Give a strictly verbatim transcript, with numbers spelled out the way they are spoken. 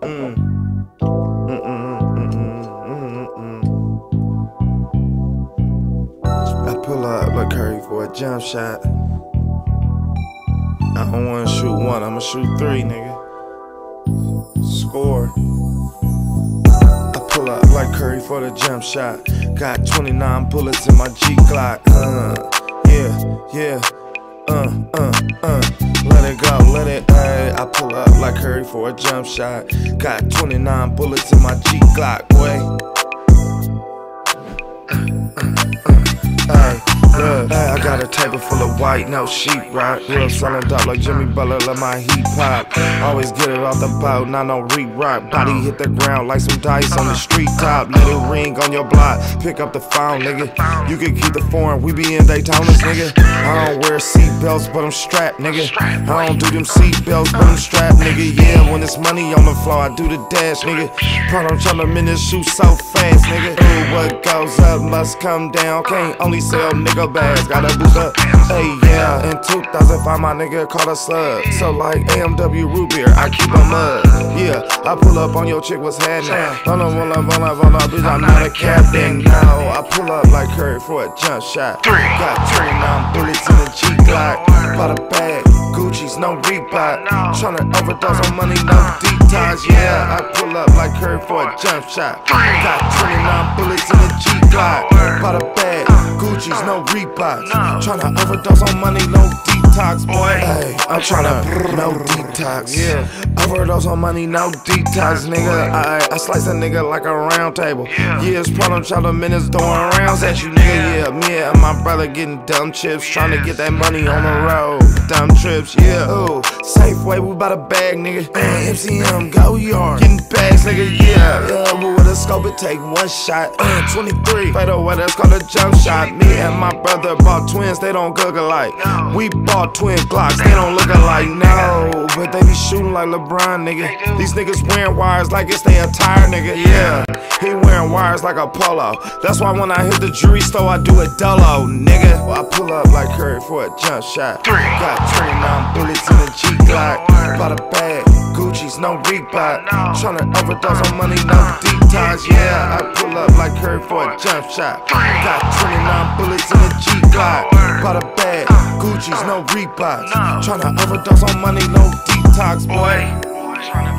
Mm. Mm -mm, mm -mm, mm -mm. I pull up like Curry for a jump shot. I don't wanna shoot one, I'ma shoot three, nigga. Score. I pull up like Curry for the jump shot. Got twenty-nine bullets in my G Glock. Uh, yeah, yeah. Uh, uh, uh. Let it go, let it, ayy. I pull up like Curry for a jump shot. Got twenty-nine bullets in my G Glock, boy. Ay, look, ay, I got a table full of white, no sheep, right? Real selling dope like Jimmy Butler, let my heat pop. Always get it off the boat, not no re-rock. Body hit the ground like some dice on the street top. Let it ring on your block, pick up the phone, nigga. You can keep the foreign, we be in Daytonas, nigga. I don't wear seat belts, but I'm strapped, nigga. I don't do them seat belts, but I'm strapped, nigga. Yeah, when it's money on the floor, I do the dash, nigga. Proud I'm tryna minutes shoot so fast, nigga. Ooh, what goes up must come down. Can't only sell nigga bags, gotta boost up. Hey, yeah, in two thousand five, my nigga caught a slug. So like A M W root beer, I keep a mug. Yeah, I pull up on your chick, what's happening? Run up, run up, run up, run up, bitch, I'm not a captain. No, I pull up like Curry for a jump shot. Got twenty-nine bullets in the G Glock. Bought a bag, Gucci's, no Reebok. Tryna overdose on money, no detox. Yeah, I pull up like Curry for a jump shot. Got twenty-nine bullets in the G Glock. Bought a bag, Gucci's, no Reebok. Tryna overdose on money, no detox, boy. Hey, I'm tryna no detox. Yeah, overdose on money, no detox, nigga. I, I slice a nigga like a round table. Yeah, it's problem tryna minutes throwing rounds at you, nigga. Yeah, me and my brother getting dumb chips, tryna get that money on the road. Dumb trips, yeah. Ooh, Safeway, we bout a bag, nigga. Uh, M C M, go yard, getting bags, nigga. Yeah, yeah. But with a scope, it take one shot. Uh, twenty-three, fatal way, that's called a jump shot. Me and my brother bought twins, they don't cook alike. We bought twin Glocks, they don't look alike, no. But they be shooting like LeBron, nigga. These niggas wearing wires like it's their attire, nigga. Yeah, he wearing wires like a polo. That's why when I hit the jewelry store, I do a dolo, nigga. Well, I pull up like Curry for a jump shot. Got twenty-nine bullets in the G Glock. Bought a bag, Gucci's, no Reebok. Tryna overdose on money, no detox. Yeah, I pull up like Curry for a jump shot. Got twenty-nine bullets in the G Glock. Bought a bag, Gucci's, no Reebok. Tryna overdose on money, no detox, boy.